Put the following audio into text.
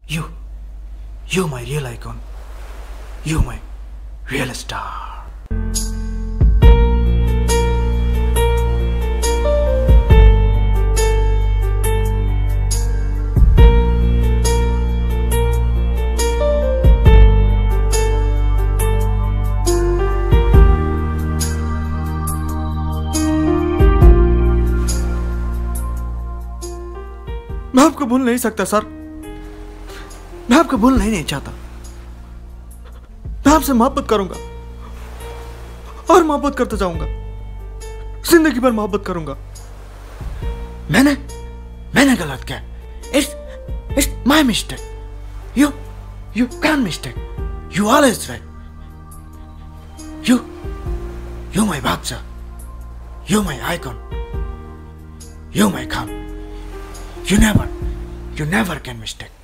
You my real icon. You my real star. मैं आपको भूल नहीं सकता सर। मैं आपको भूलना ही नहीं चाहता। मैं आपसे मोहब्बत करूंगा और मोहब्बत करते जाऊंगा। जिंदगी भर मोहब्बत करूंगा। मैंने गलत किया। It's my mistake. You can't mistake. You always right. You my Baksha. You my icon. You my Khan. You never can mistake.